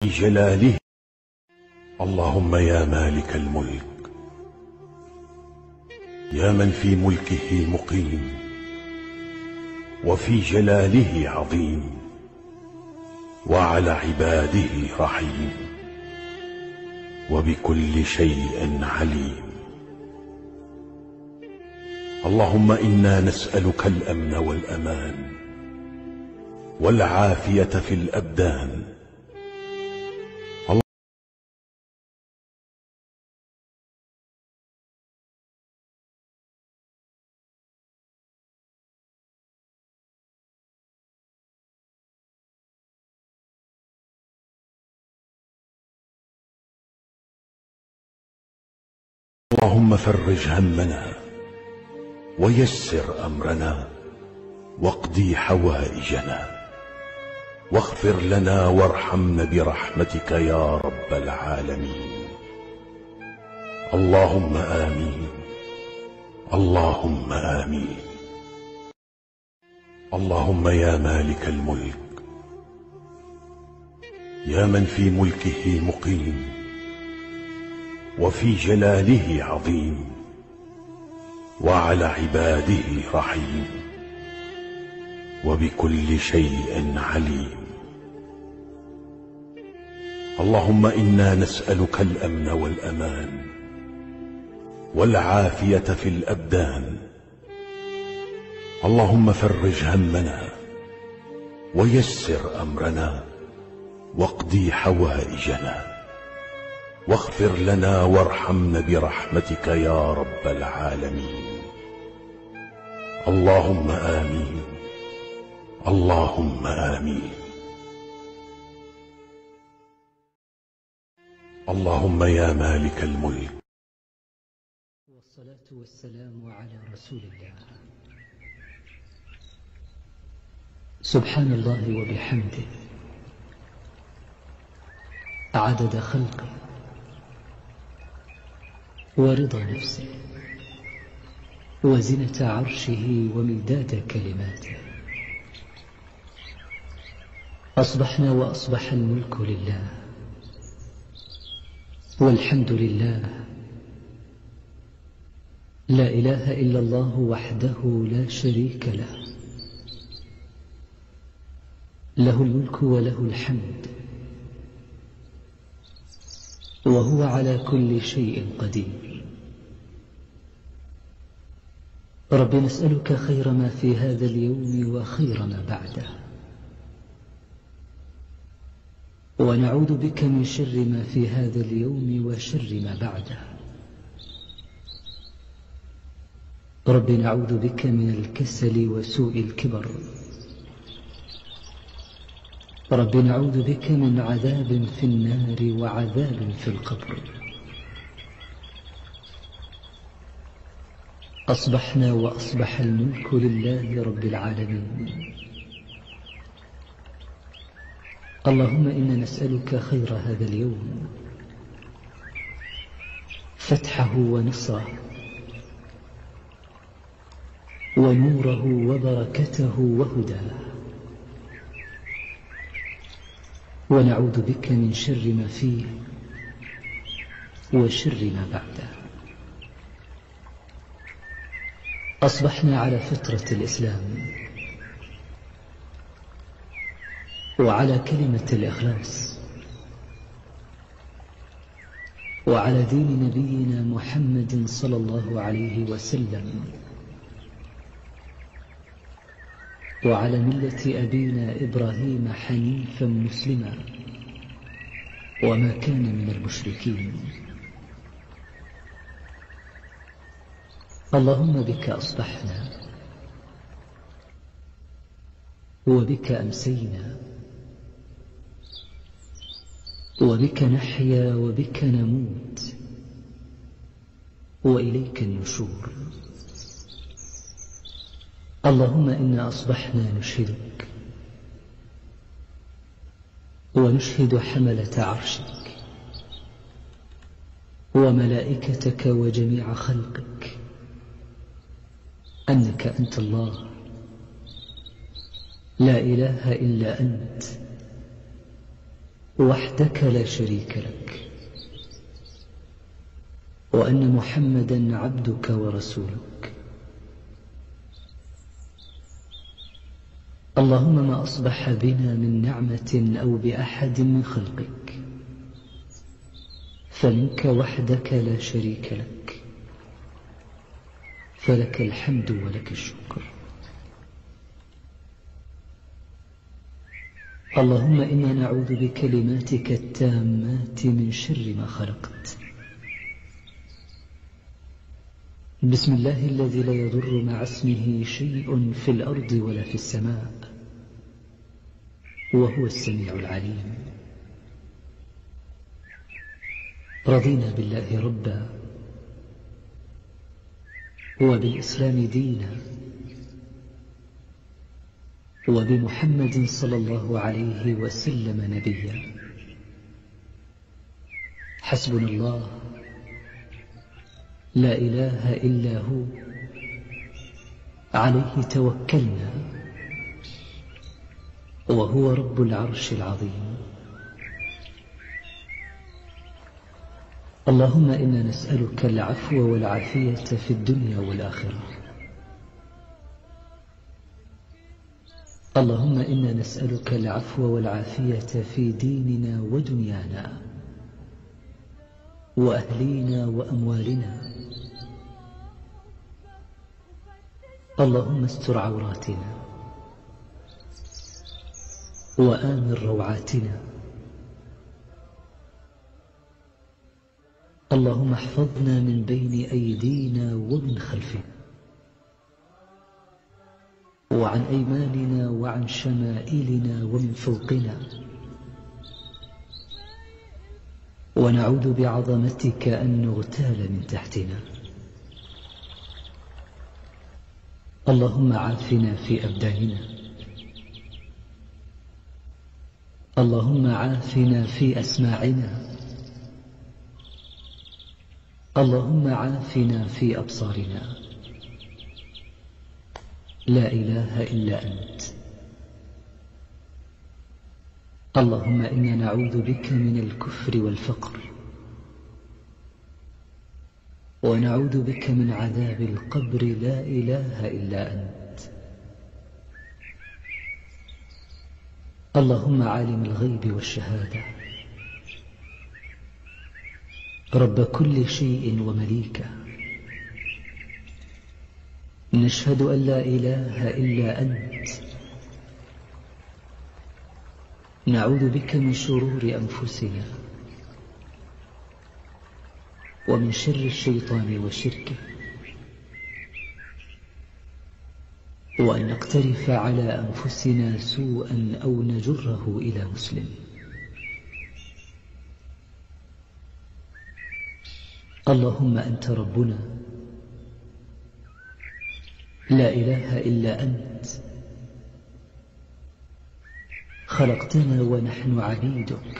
جلاله. اللهم يا مالك الملك، يا من في ملكه مقيم وفي جلاله عظيم وعلى عباده رحيم وبكل شيء عليم. اللهم إنا نسألك الأمن والأمان والعافية في الأبدان. اللهم فرج همنا ويسر أمرنا واقضي حوائجنا واغفر لنا وارحمنا برحمتك يا رب العالمين. اللهم آمين، اللهم آمين. اللهم يا مالك الملك، يا من في ملكه مقيم وفي جلاله عظيم وعلى عباده رحيم وبكل شيء عليم. اللهم إنا نسألك الأمن والأمان والعافية في الأبدان. اللهم فرج همنا ويسر أمرنا واقضي حوائجنا واغفر لنا وارحمنا برحمتك يا رب العالمين. اللهم آمين، اللهم آمين. اللهم يا مالك الملك. والصلاة والسلام على رسول الله. سبحان الله وبحمده عدد خلقه ورضا نفسه وزنة عرشه ومداد كلماته. أصبحنا وأصبح الملك لله والحمد لله، لا إله إلا الله وحده لا شريك له، له الملك وله الحمد وهو على كل شيء قدير. رب نسألك خير ما في هذا اليوم وخير ما بعده، ونعوذ بك من شر ما في هذا اليوم وشر ما بعده. رب نعوذ بك من الكسل وسوء الكبر. رب نعوذ بك من عذاب في النار وعذاب في القبر. أصبحنا وأصبح الملك لله رب العالمين. اللهم إنا نسألك خير هذا اليوم، فتحه ونصره ونوره وبركته وهداه، ونعوذ بك من شر ما فيه وشر ما بعده. أصبحنا على فطرة الإسلام وعلى كلمة الإخلاص وعلى دين نبينا محمد صلى الله عليه وسلم وعلى ملة أبينا إبراهيم حنيفا مسلما وما كان من المشركين. اللهم بك أصبحنا وبك أمسينا وبك نحيا وبك نموت وإليك النشور. اللهم إنا أصبحنا نشهدك ونشهد حملة عرشك وملائكتك وجميع خلقك أنك أنت الله لا إله إلا أنت وحدك لا شريك لك، وأن محمدا عبدك ورسولك. اللهم ما أصبح بنا من نعمة أو بأحد من خلقك فمنك وحدك لا شريك لك، فلك الحمد ولك الشكر. اللهم إنا نعوذ بكلماتك التامات من شر ما خلقت. بسم الله الذي لا يضر مع اسمه شيء في الأرض ولا في السماء، وهو السميع العليم. رضينا بالله ربا، وبالإسلام دينا، وبمحمد صلى الله عليه وسلم نبيا. حسبنا الله لا إله إلا هو، عليه توكلنا، وهو رب العرش العظيم. اللهم إنا نسألك العفو والعافية في الدنيا والآخرة. اللهم إنا نسألك العفو والعافية في ديننا ودنيانا وأهلينا وأموالنا. اللهم استر عوراتنا وآمن روعاتنا. اللهم احفظنا من بين أيدينا ومن خلفنا وعن أيماننا وعن شمائلنا ومن فوقنا، ونعوذ بعظمتك أن نغتال من تحتنا. اللهم عافنا في أبداننا. اللهم عافنا في أسماعنا. اللهم عافنا في أبصارنا. لا إله إلا أنت. اللهم إنا نعوذ بك من الكفر والفقر، ونعوذ بك من عذاب القبر. لا إله إلا أنت. اللهم عالم الغيب والشهادة، رب كل شيء ومليكه، نشهد أن لا إله إلا أنت. نعوذ بك من شرور أنفسنا ومن شر الشيطان وشركه، وأن نقترف على أنفسنا سوءا أو نجره إلى مسلم. اللهم أنت ربنا، لا إله إلا أنت. خلقتنا ونحن عبيدك،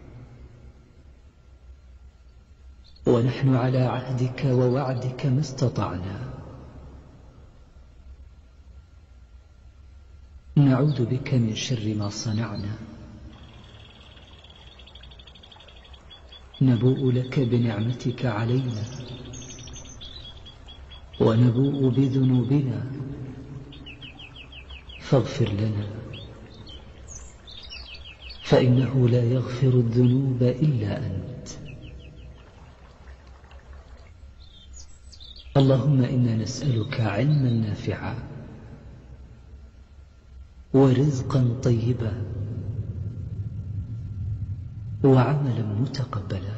ونحن على عهدك ووعدك ما استطعنا. نعوذ بك من شر ما صنعنا. نبوء لك بنعمتك علينا، ونبوء بذنوبنا، فاغفر لنا، فإنه لا يغفر الذنوب إلا أنت. اللهم إنا نسألك علما نافعا، ورزقا طيبا، وعملا متقبلا.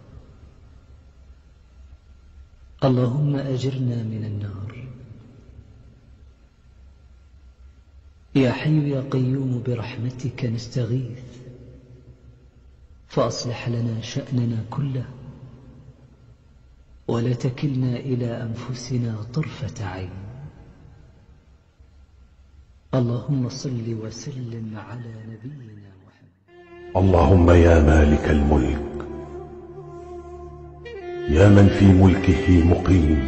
اللهم أجرنا من النار. يا حي يا قيوم برحمتك نستغيث، فأصلح لنا شأننا كله، ولا تكلنا إلى أنفسنا طرفة عين. اللهم صل وسلم على نبينا محمد. اللهم يا مالك الملك، يا من في ملكه مقيم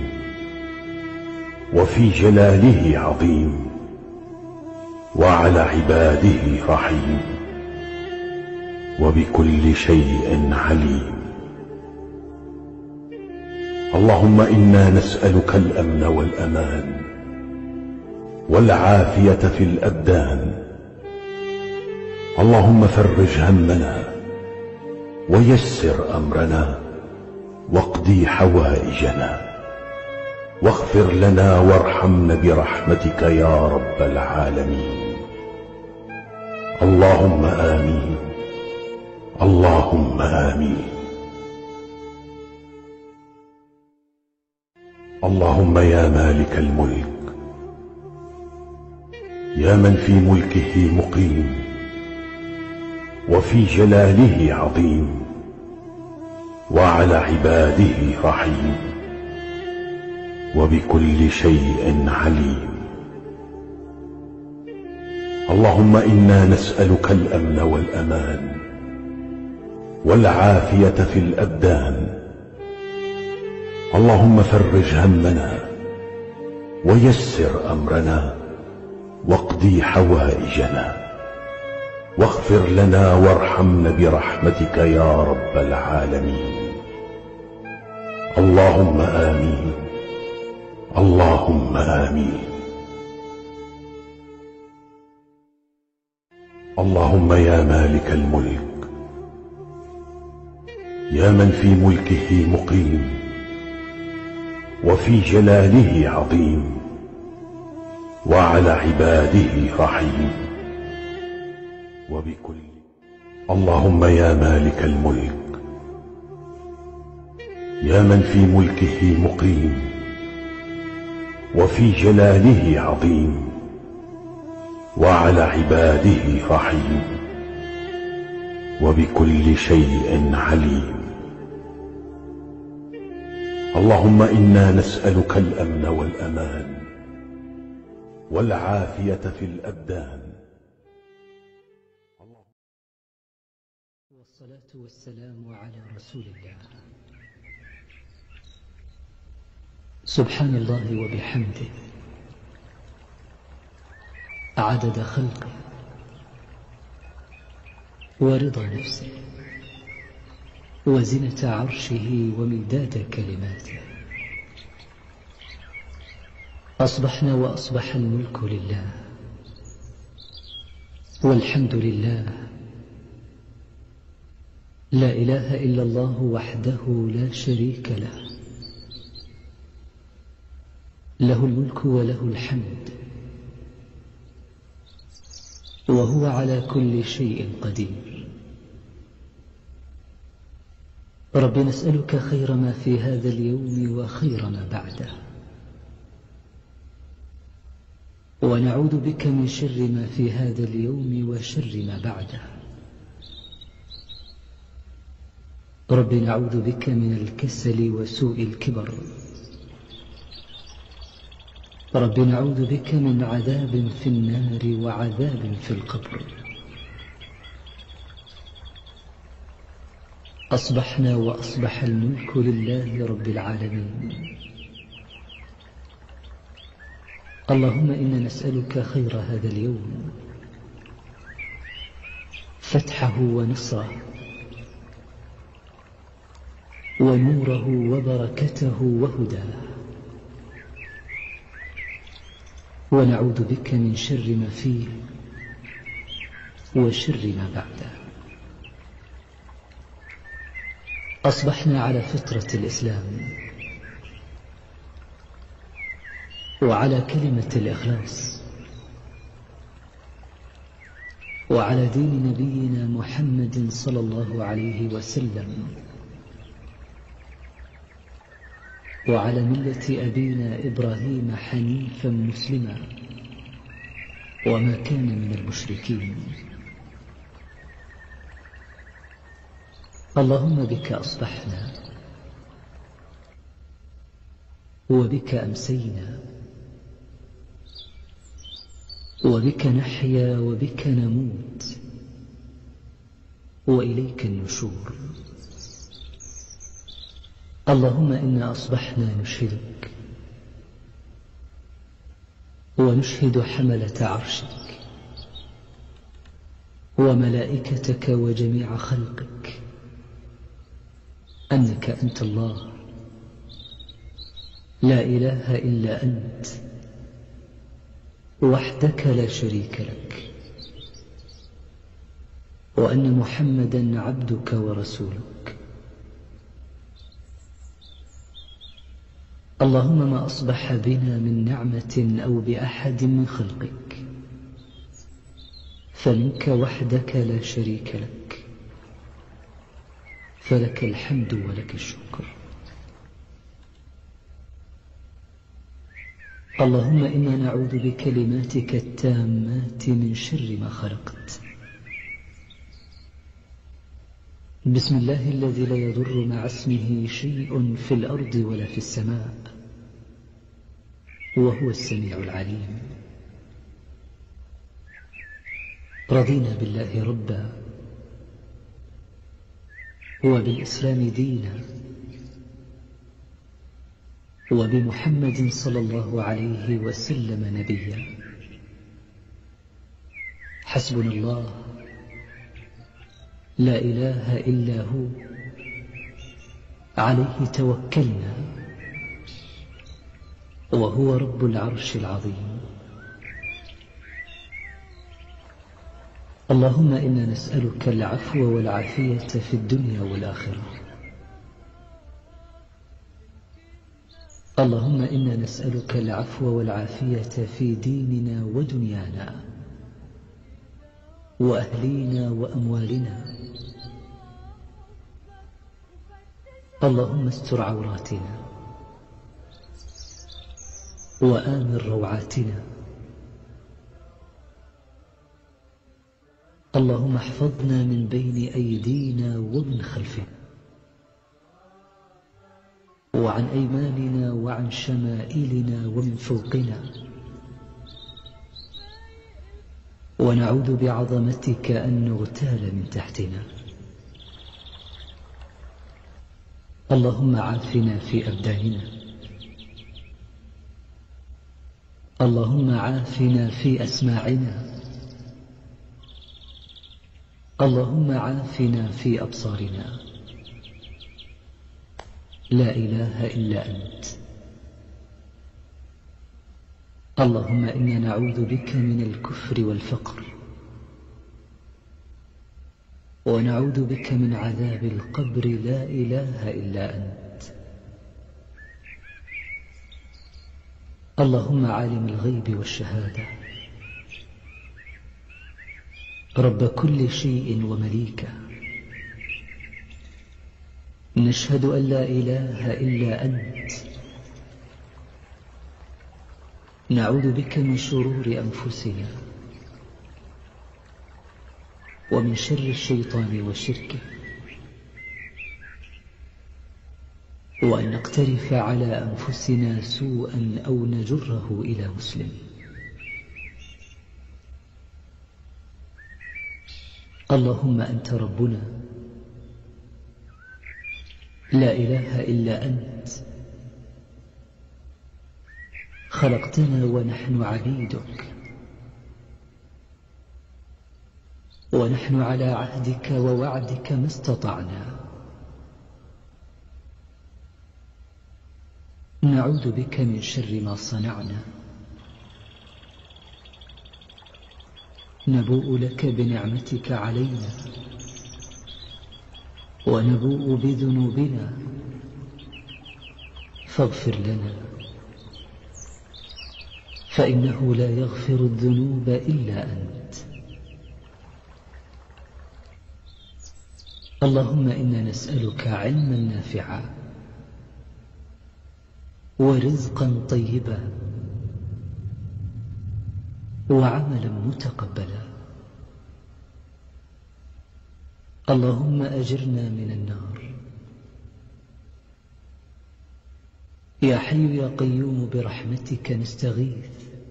وفي جلاله عظيم وعلى عباده رحيم، وبكل شيء عليم. اللهم إنا نسألك الأمن والأمان والعافية في الأبدان. اللهم فرج همنا ويسر أمرنا واقضي حوائجنا واغفر لنا وارحمنا برحمتك يا رب العالمين. اللهم آمين. اللهم آمين. اللهم يا مالك الملك، يا من في ملكه مقيم وفي جلاله عظيم وعلى عباده رحيم وبكل شيء عليم. اللهم إنا نسألك الأمن والأمان والعافية في الأبدان. اللهم فرج همنا ويسر أمرنا واقضي حوائجنا واغفر لنا وارحمنا برحمتك يا رب العالمين. اللهم آمين. اللهم آمين. اللهم يا مالك الملك، يا من في ملكه مقيم وفي جلاله عظيم وعلى عباده رحيم وبكل. اللهم يا مالك الملك، يا من في ملكه مقيم وفي جلاله عظيم وعلى عباده رحيم وبكل شيء عليم. اللهم إنا نسألك الأمن والأمان والعافية في الأبدان. والصلاة والسلام على رسول الله. سبحان الله وبحمده عدد خلقه ورضا نفسه وزنة عرشه ومداد كلماته. أصبحنا وأصبح الملك لله والحمد لله، لا إله إلا الله وحده لا شريك له، له الملك وله الحمد وهو على كل شيء قدير. رب نسألك خير ما في هذا اليوم وخير ما بعده، ونعوذ بك من شر ما في هذا اليوم وشر ما بعده. رب نعوذ بك من الكسل وسوء الكبر. رب نعوذ بك من عذاب في النار وعذاب في القبر. أصبحنا وأصبح الملك لله رب العالمين. اللهم إنا نسألك خير هذا اليوم، فتحه ونصره ونوره وبركته وهداه، ونعوذ بك من شر ما فيه وشر ما بعده. أصبحنا على فطرة الإسلام وعلى كلمة الإخلاص وعلى دين نبينا محمد صلى الله عليه وسلم وعلى ملة أبينا إبراهيم حنيفا مسلما وما كان من المشركين. اللهم بك أصبحنا وبك أمسينا وبك نحيا وبك نموت وإليك النشور. اللهم إنا أصبحنا نشهدك ونشهد حملة عرشك وملائكتك وجميع خلقك أنك أنت الله لا إله إلا أنت وحدك لا شريك لك، وأن محمدا عبدك ورسولك. اللهم ما أصبح بنا من نعمة أو بأحد من خلقك فمنك وحدك لا شريك لك، فلك الحمد ولك الشكر. اللهم إنا نعوذ بكلماتك التامات من شر ما خلقت. بسم الله الذي لا يضر مع اسمه شيء في الأرض ولا في السماء، وهو السميع العليم. رضينا بالله ربا وبالإسلام دينا وبمحمد صلى الله عليه وسلم نبيا. حسبنا الله لا إله إلا هو، عليه توكلنا، وهو رب العرش العظيم. اللهم إنا نسألك العفو والعافية في الدنيا والآخرة. اللهم إنا نسألك العفو والعافية في ديننا ودنيانا وأهلينا وأموالنا. اللهم استر عوراتنا وآمن روعاتنا. اللهم احفظنا من بين أيدينا ومن خلفنا وعن أيماننا وعن شمائلنا ومن فوقنا، ونعوذ بعظمتك أن نغتال من تحتنا. اللهم عافنا في أبداننا. اللهم عافنا في أسماعنا. اللهم عافنا في أبصارنا. لا إله إلا أنت. اللهم إنا نعوذ بك من الكفر والفقر، ونعوذ بك من عذاب القبر. لا إله إلا أنت. اللهم عالم الغيب والشهادة، رب كل شيء ومليكه، نشهد أن لا إله إلا أنت. نعوذ بك من شرور أنفسنا ومن شر الشيطان وشركه، وأن نقترف على أنفسنا سوءا أو نجره إلى مسلم. اللهم أنت ربنا لا إله إلا أنت. خلقتنا ونحن عبيدك، ونحن على عهدك ووعدك ما استطعنا. نعوذ بك من شر ما صنعنا. نبوء لك بنعمتك علينا، ونبوء بذنوبنا، فاغفر لنا، فإنه لا يغفر الذنوب إلا أنت. اللهم إنا نسألك علما نافعا ورزقا طيبا وعملا متقبلا. اللهم أجرنا من النار. يا حي يا قيوم برحمتك نستغيث،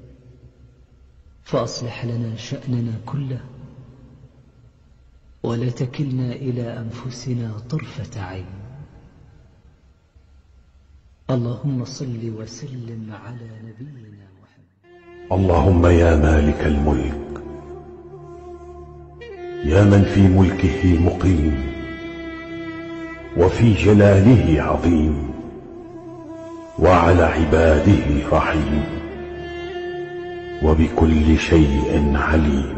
فأصلح لنا شأننا كله، ولا تكلنا إلى أنفسنا طرفة عين. اللهم صل وسلم على نبينا محمد. اللهم يا مالك الملك يا من في ملكه مقيم وفي جلاله عظيم وعلى عباده رحيم وبكل شيء عليم.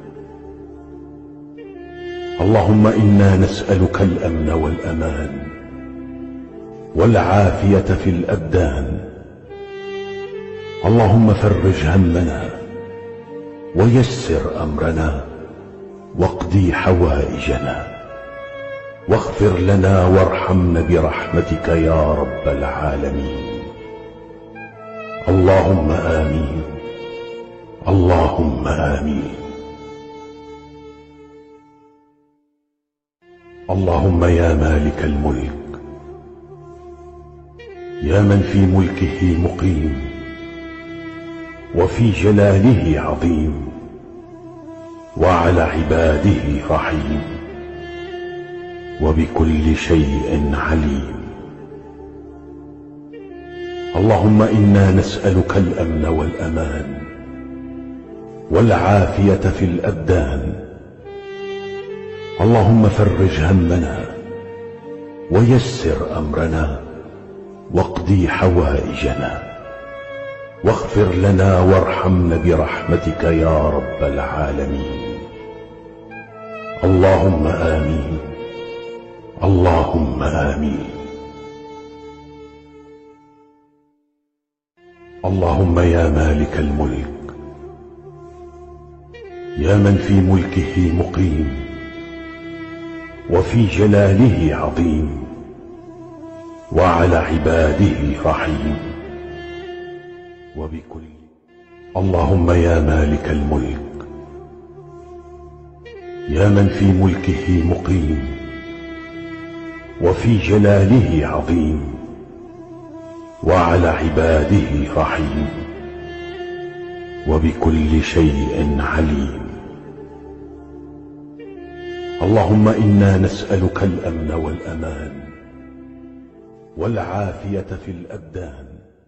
اللهم إنا نسألك الأمن والأمان والعافية في الأبدان. اللهم فرج همنا ويسر أمرنا واقضي حوائجنا واغفر لنا وارحمنا برحمتك يا رب العالمين. اللهم آمين. اللهم آمين. اللهم يا مالك الملك، يا من في ملكه مقيم وفي جلاله عظيم وعلى عباده رحيم وبكل شيء عليم. اللهم إنا نسألك الأمن والأمان والعافية في الأبدان. اللهم فرج همنا ويسر أمرنا واقضي حوائجنا واغفر لنا وارحمنا برحمتك يا رب العالمين. اللهم آمين. اللهم آمين. اللهم يا مالك الملك، يا من في ملكه مقيم وفي جلاله عظيم وعلى عباده رحيم وبكل. اللهم يا مالك الملك، يا من في ملكه مقيم وفي جلاله عظيم وعلى عباده رحيم وبكل شيء عليم. اللهم إنا نسألك الأمن والأمان والعافية في الأبدان.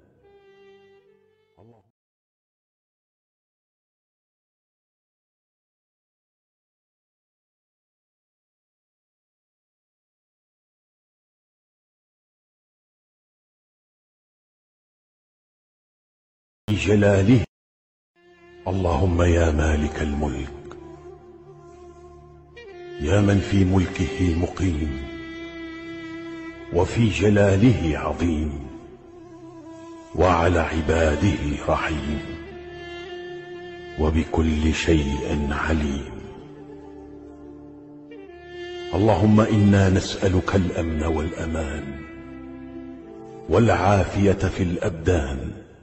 جلاله. اللهم يا مالك الملك، يا من في ملكه مقيم وفي جلاله عظيم وعلى عباده رحيم وبكل شيء عليم. اللهم إنا نسألك الأمن والأمان والعافية في الأبدان.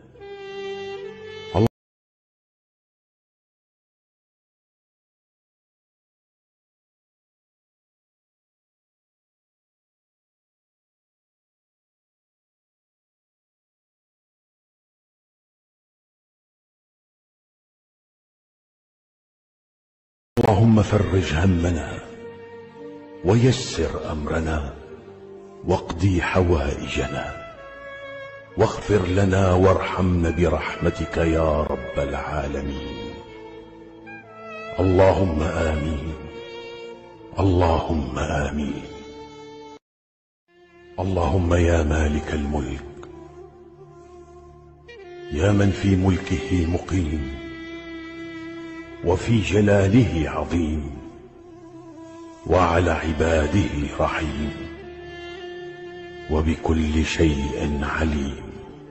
اللهم فرج همنا ويسر أمرنا واقضي حوائجنا واغفر لنا وارحمنا برحمتك يا رب العالمين. اللهم آمين. اللهم آمين. اللهم يا مالك الملك، يا من في ملكه مقيم وفي جلاله عظيم وعلى عباده رحيم وبكل شيء عليم.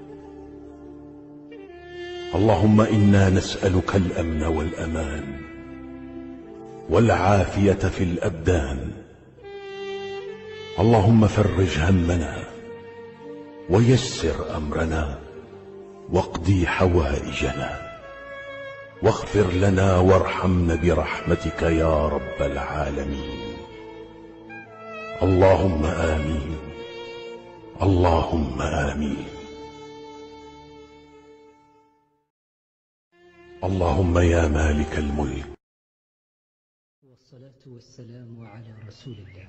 اللهم إنا نسألك الأمن والأمان والعافية في الأبدان. اللهم فرج همنا ويسر أمرنا واقضي حوائجنا واغفر لنا وارحمنا برحمتك يا رب العالمين. اللهم آمين. اللهم آمين. اللهم يا مالك الملك. والصلاة والسلام على رسول الله.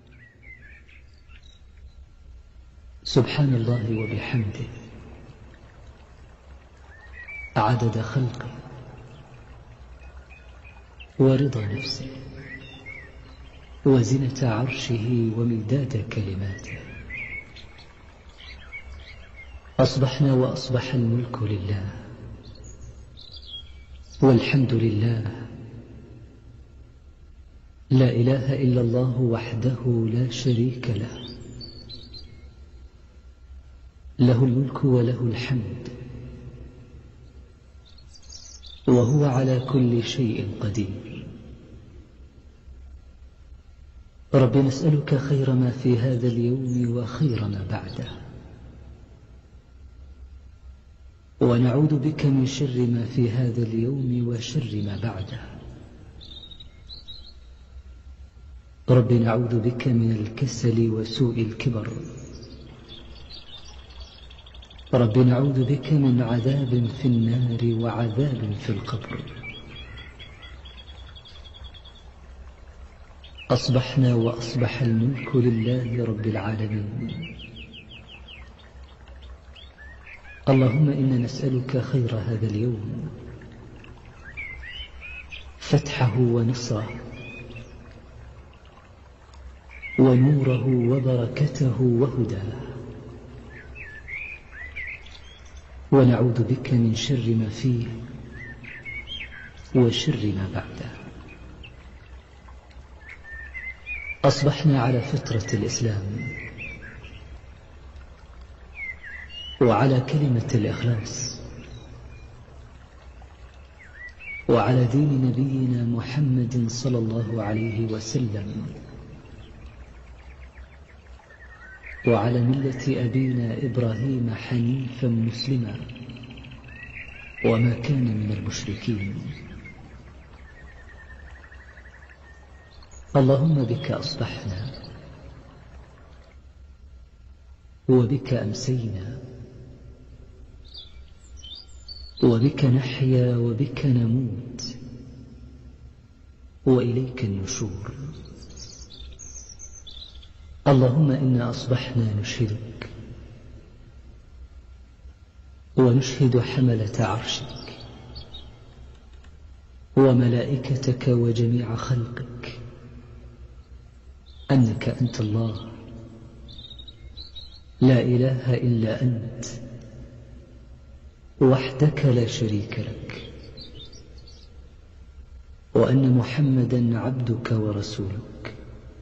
سبحان الله وبحمده عدد خلقه ورضا نفسه وزنة عرشه ومداد كلماته. أصبحنا وأصبح الملك لله، والحمد لله، لا إله إلا الله وحده لا شريك له، له الملك وله الحمد، وهو على كل شيء قدير. رب نسألك خير ما في هذا اليوم وخير ما بعده، ونعوذ بك من شر ما في هذا اليوم وشر ما بعده. رب نعوذ بك من الكسل وسوء الكبر. رب نعوذ بك من عذاب في النار وعذاب في القبر. أصبحنا وأصبح الملك لله رب العالمين. اللهم إنا نسألك خير هذا اليوم، فتحه ونصره ونوره وبركته وهداه، ونعوذ بك من شر ما فيه وشر ما بعده. أصبحنا على فطرة الإسلام، وعلى كلمة الإخلاص، وعلى دين نبينا محمد صلى الله عليه وسلم، وعلى ملة أبينا إبراهيم حنيفا مسلما، وما كان من المشركين. اللهم بك أصبحنا، وبك أمسينا، وبك نحيا وبك نموت، وإليك النشور. اللهم إنا أصبحنا نشهدك ونشهد حملة عرشك وملائكتك وجميع خلقك أنك أنت الله، لا إله إلا أنت، وحدك لا شريك لك، وأن محمدا عبدك ورسولك.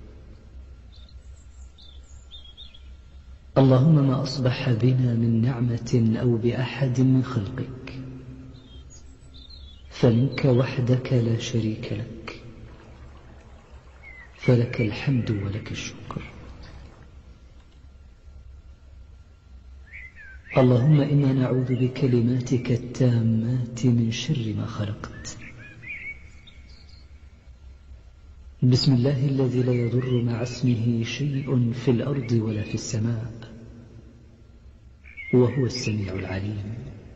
اللهم ما أصبح بنا من نعمة أو بأحد من خلقك فمنك وحدك لا شريك لك، فلك الحمد ولك الشكر. اللهم إنا نعوذ بكلماتك التامات من شر ما خلقت. بسم الله الذي لا يضر مع اسمه شيء في الأرض ولا في السماء، وهو السميع العليم.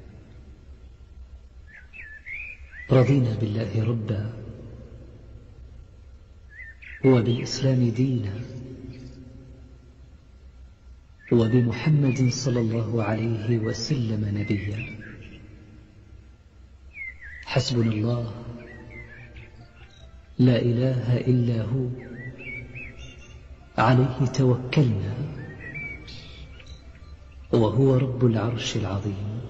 رضينا بالله ربا، وبالإسلام دينا، وبمحمد صلى الله عليه وسلم نبيا. حسبنا الله، لا إله إلا هو، عليه توكلنا، وهو رب العرش العظيم.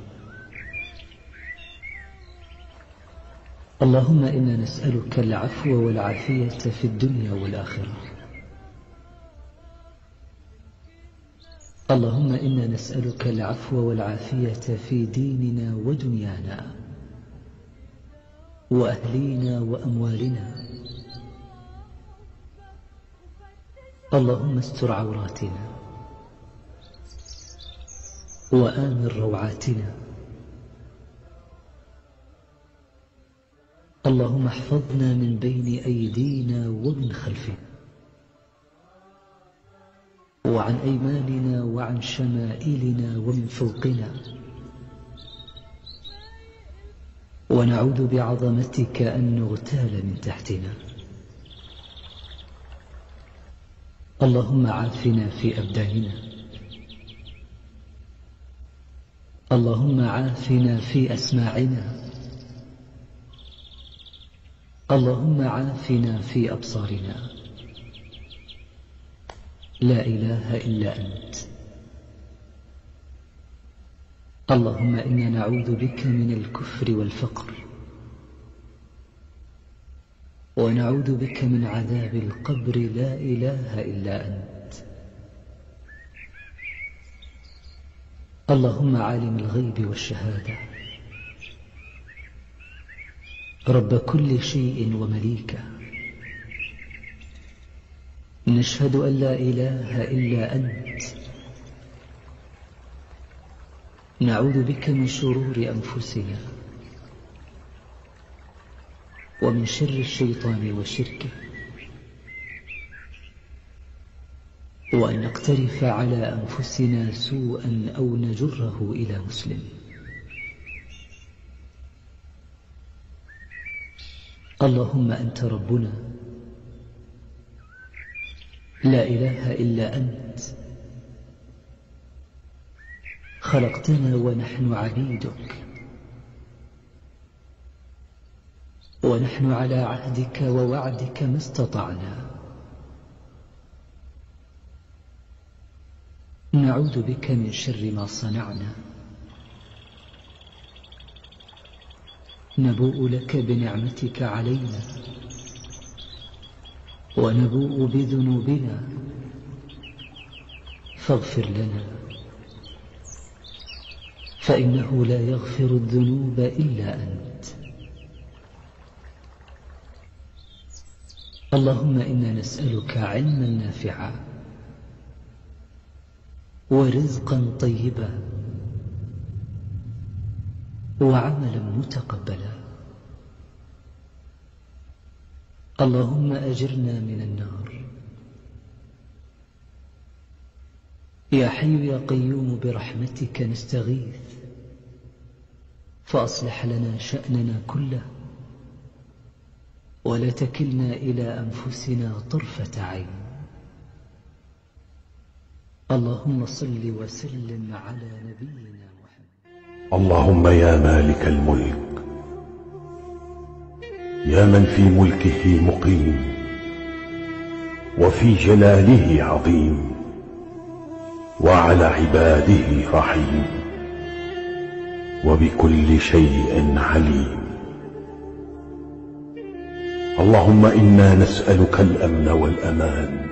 اللهم إنا نسألك العفو والعافية في الدنيا والآخرة. اللهم إنا نسألك العفو والعافية في ديننا ودنيانا وأهلينا وأموالنا. اللهم استر عوراتنا وآمن روعاتنا. اللهم احفظنا من بين أيدينا ومن خلفنا وعن أيماننا وعن شمائلنا ومن فوقنا، ونعوذ بعظمتك أن نغتال من تحتنا. اللهم عافنا في أبداننا. اللهم عافنا في أسماعنا. اللهم عافنا في أبصارنا. لا إله إلا أنت. اللهم إنا نعوذ بك من الكفر والفقر، ونعوذ بك من عذاب القبر. لا إله إلا أنت. اللهم عالم الغيب والشهادة، رب كل شيء ومليكه، نشهد أن لا إله إلا أنت. نعوذ بك من شرور أنفسنا ومن شر الشيطان وشركه، وأن نقترف على أنفسنا سوءا أو نجره إلى مسلم. اللهم أنت ربنا، لا إله إلا أنت. خلقتنا ونحن عبيدك، ونحن على عهدك ووعدك ما استطعنا. نعوذ بك من شر ما صنعنا، نبوء لك بنعمتك علينا، ونبوء بذنوبنا، فاغفر لنا، فإنه لا يغفر الذنوب إلا أنت. اللهم إنا نسألك علما نافعا، ورزقا طيبا، وعملا متقبلا. اللهم أجرنا من النار. يا حي يا قيوم برحمتك نستغيث، فأصلح لنا شأننا كله، ولا تكلنا إلى أنفسنا طرفة عين. اللهم صل وسلم على نبينا محمد. اللهم يا مالك الملك، يا من في ملكه مقيم، وفي جلاله عظيم، وعلى عباده رحيم، وبكل شيء عليم. اللهم إنا نسألك الأمن والأمان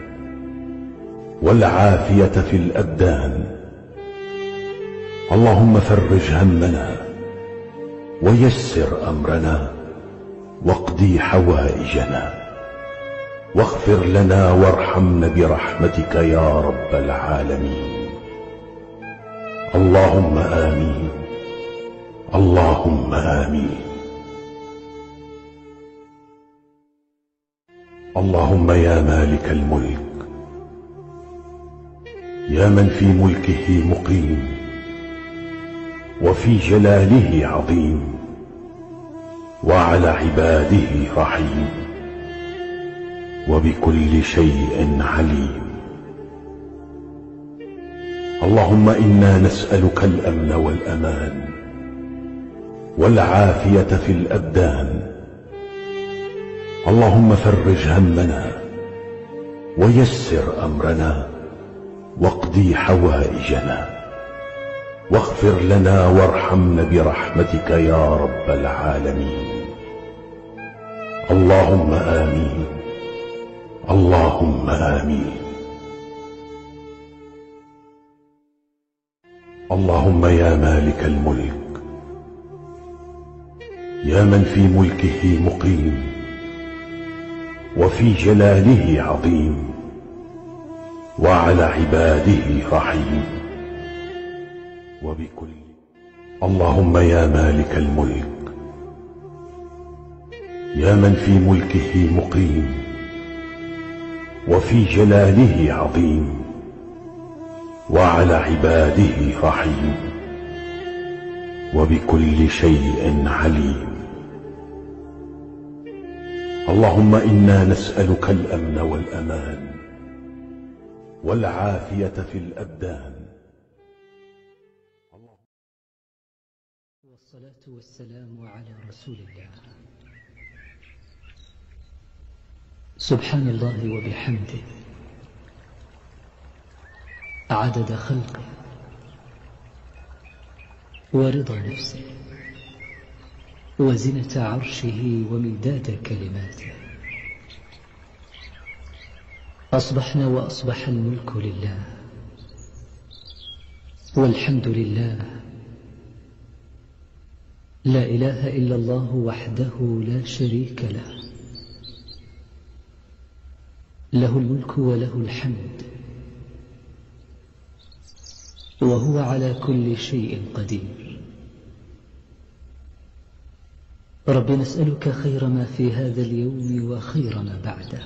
والعافية في الأبدان. اللهم فرج همنا، ويسر أمرنا، واقضي حوائجنا، واغفر لنا وارحمنا برحمتك يا رب العالمين. اللهم آمين، اللهم آمين. اللهم يا مالك الملك، يا من في ملكه مقيم، وفي جلاله عظيم، وعلى عباده رحيم، وبكل شيء عليم. اللهم إنا نسألك الأمن والأمان والعافية في الأبدان. اللهم فرج همنا، ويسر أمرنا، واقضي حوائجنا، واغفر لنا وارحمنا برحمتك يا رب العالمين. اللهم آمين، اللهم آمين. اللهم يا مالك الملك، يا من في ملكه مقيم، وفي جلاله عظيم، وعلى عباده رحيم، وبكل. اللهم يا مالك الملك، يا من في ملكه مقيم، وفي جلاله عظيم، وعلى عباده رحيم، وبكل شيء عليم. اللهم إنا نسألك الأمن والأمان والعافية في الأبدان. والصلاة والسلام على رسول الله. سبحان الله وبحمده، عدد خلقه ورضا نفسه وزنة عرشه ومداد كلماته. أصبحنا وأصبح الملك لله والحمد لله، لا إله إلا الله وحده لا شريك له، له الملك وله الحمد وهو على كل شيء قدير. رب نسألك خير ما في هذا اليوم وخير ما بعده،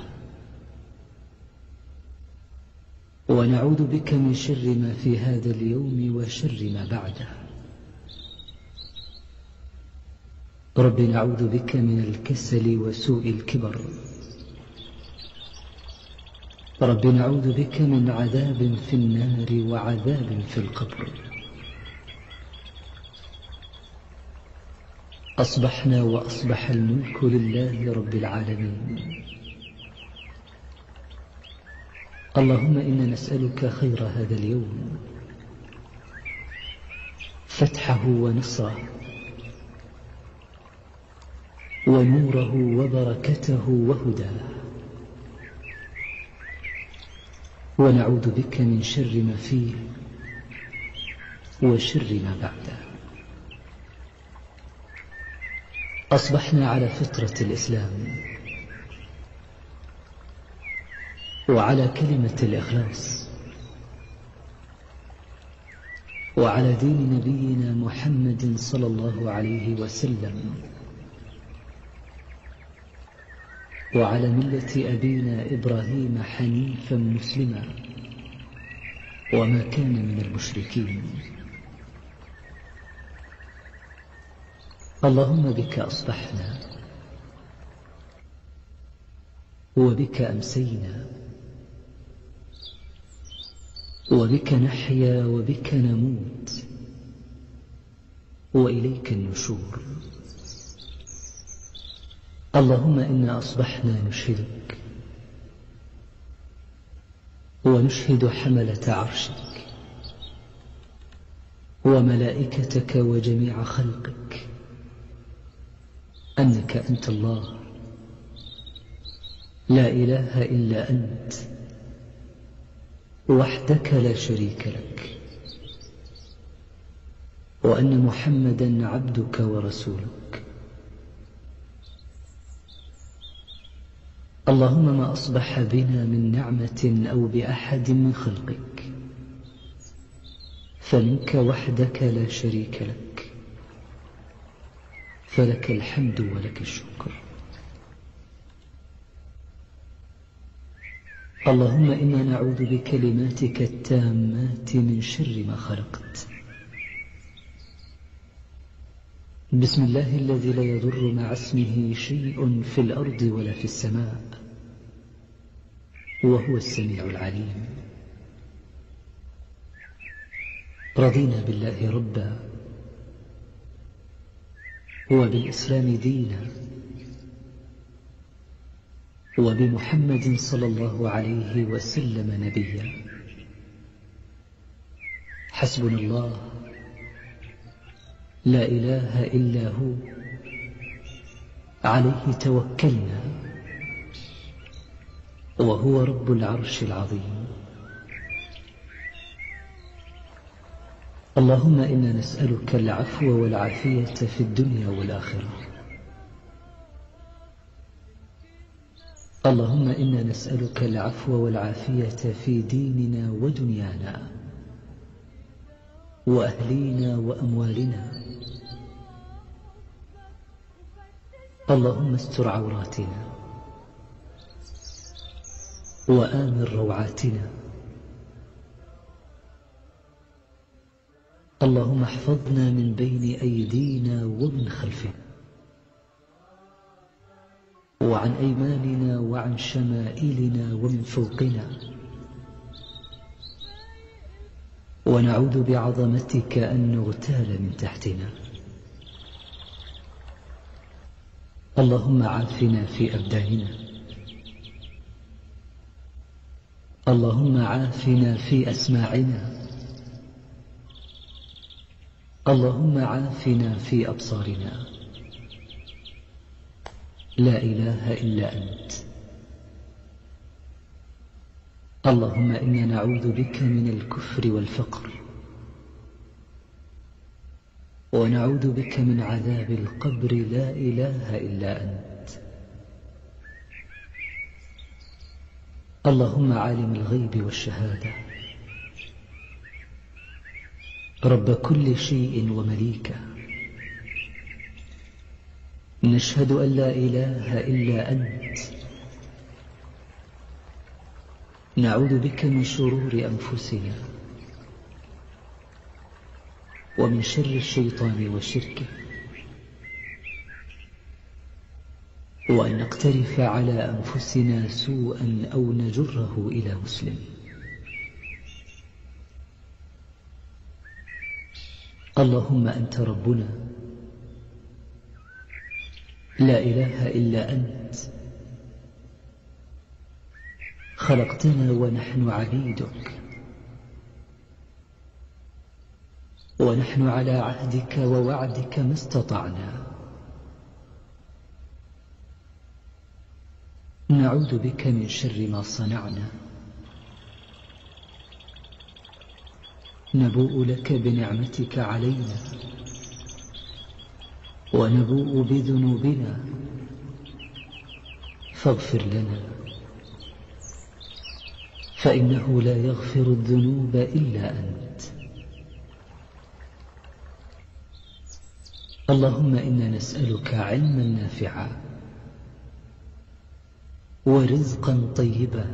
ونعوذ بك من شر ما في هذا اليوم وشر ما بعده. رب نعوذ بك من الكسل وسوء الكبر. رب نعوذ بك من عذاب في النار وعذاب في القبر. أصبحنا وأصبح الملك لله رب العالمين. اللهم إنا نسألك خير هذا اليوم، فتحه ونصره ونوره وبركته وهداه، ونعوذ بك من شر ما فيه وشر ما بعده. أصبحنا على فطرة الإسلام وعلى كلمة الإخلاص وعلى دين نبينا محمد صلى الله عليه وسلم وعلى ملة أبينا إبراهيم حنيفا مسلما وما كان من المشركين. اللهم بك أصبحنا وبك أمسينا وبك نحيا وبك نموت وإليك النشور. اللهم إنا أصبحنا نشهدك ونشهد حملة عرشك وملائكتك وجميع خلقك أنك أنت الله لا إله إلا أنت وحدك لا شريك لك، وأن محمدا عبدك ورسولك. اللهم ما أصبح بنا من نعمة أو بأحد من خلقك فمنك وحدك لا شريك لك، فلك الحمد ولك الشكر. اللهم إنا نعوذ بكلماتك التامات من شر ما خلقت. بسم الله الذي لا يضر مع اسمه شيء في الأرض ولا في السماء وهو السميع العليم. رضينا بالله ربا وبالإسلام دينا وبمحمد صلى الله عليه وسلم نبيا. حسبنا الله لا إله إلا هو عليه توكلنا وهو رب العرش العظيم. اللهم إنا نسألك العفو والعافية في الدنيا والآخرة. اللهم إنا نسألك العفو والعافية في ديننا ودنيانا وأهلينا وأموالنا. اللهم استر عوراتنا وآمن روعاتنا. اللهم احفظنا من بين أيدينا ومن خلفنا وعن أيماننا وعن شمائلنا ومن فوقنا، ونعوذ بعظمتك أن نغتال من تحتنا. اللهم عافنا في أبداننا اللهم عافنا في أسماعنا، اللهم عافنا في أبصارنا. لا إله إلا أنت. اللهم إنا نعوذ بك من الكفر والفقر، ونعوذ بك من عذاب القبر. لا إله إلا أنت. اللهم عالم الغيب والشهادة، رب كل شيء ومليكه، نشهد أن لا إله إلا أنت. نعوذ بك من شرور أنفسنا ومن شر الشيطان وشركه، وأن نقترف على أنفسنا سوءا أو نجره إلى مسلم. اللهم أنت ربنا، لا إله إلا أنت. خلقتنا ونحن عبيدك، ونحن على عهدك ووعدك ما استطعنا. نعوذ بك من شر ما صنعنا، نبوء لك بنعمتك علينا، ونبوء بذنوبنا، فاغفر لنا، فإنه لا يغفر الذنوب إلا أنت. اللهم إنا نسألك علما نافعا، ورزقا طيبا،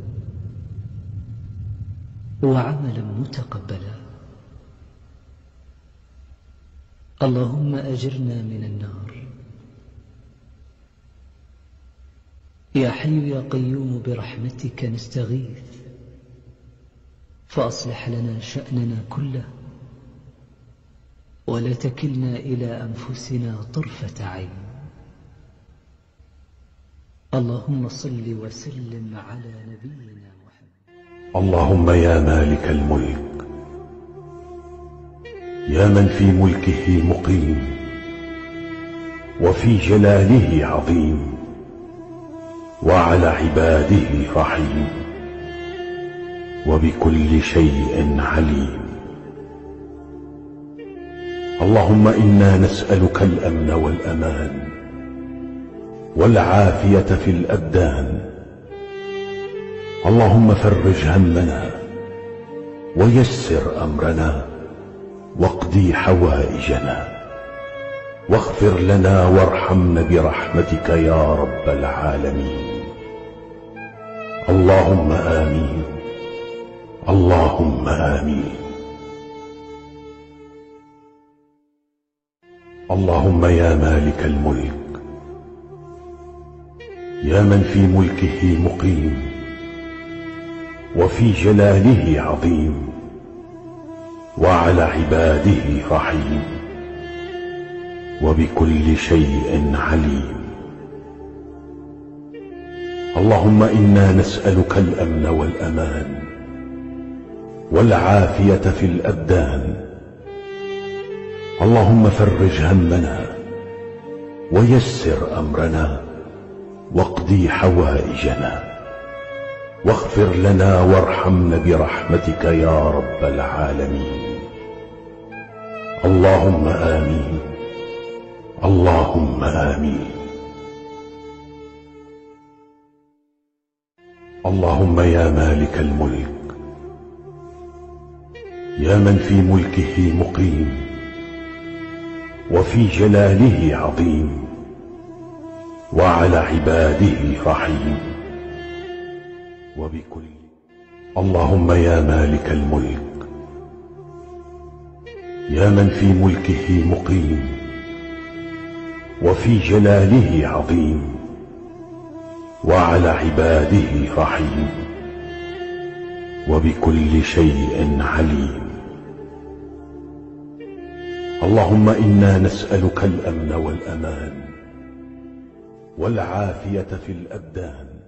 وعملا متقبلا. اللهم أجرنا من النار. يا حي يا قيوم برحمتك نستغيث، فأصلح لنا شأننا كله، ولا تكلنا إلى أنفسنا طرفة عين. اللهم صل وسلم على نبينا محمد. اللهم يا مالك الملك، يا من في ملكه مقيم، وفي جلاله عظيم، وعلى عباده رحيم، وبكل شيء عليم. اللهم إنا نسألك الأمن والأمان والعافية في الأبدان. اللهم فرج همنا، ويسر أمرنا، واقضي حوائجنا، واغفر لنا وارحمنا برحمتك يا رب العالمين. اللهم آمين، اللهم آمين. اللهم يا مالك الملك، يا من في ملكه مقيم، وفي جلاله عظيم، وعلى عباده رحيم، وبكل شيء عليم. اللهم إنا نسألك الأمن والأمان والعافية في الأبدان. اللهم فرج همنا، ويسر أمرنا، واقضي حوائجنا، واغفر لنا وارحمنا برحمتك يا رب العالمين. اللهم آمين، اللهم آمين. اللهم يا مالك الملك، يا من في ملكه مقيم، وفي جلاله عظيم، وعلى عباده رحيم، وبكل. اللهم يا مالك الملك، يا من في ملكه مقيم، وفي جلاله عظيم، وعلى عباده رحيم، وبكل شيء عليم. اللهم إنا نسألك الأمن والأمان والعافية في الأبدان.